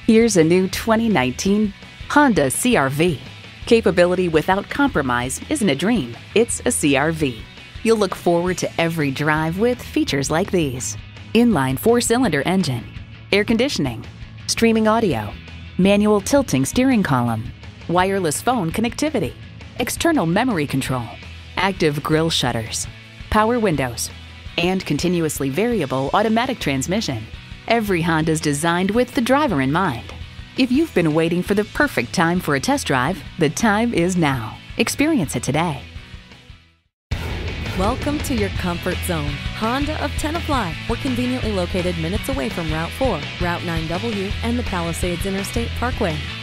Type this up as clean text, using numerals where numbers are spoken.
Here's a new 2019 Honda CR-V. Capability without compromise isn't a dream, it's a CR-V. You'll look forward to every drive with features like these: inline 4-cylinder engine, air conditioning, streaming audio, manual tilting steering column, wireless phone connectivity, external memory control, active grille shutters, power windows, and continuously variable automatic transmission. Every Honda's designed with the driver in mind. If you've been waiting for the perfect time for a test drive, the time is now. Experience it today. Welcome to your comfort zone. Honda of Tenafly. We're conveniently located minutes away from Route 4, Route 9W, and the Palisades Interstate Parkway.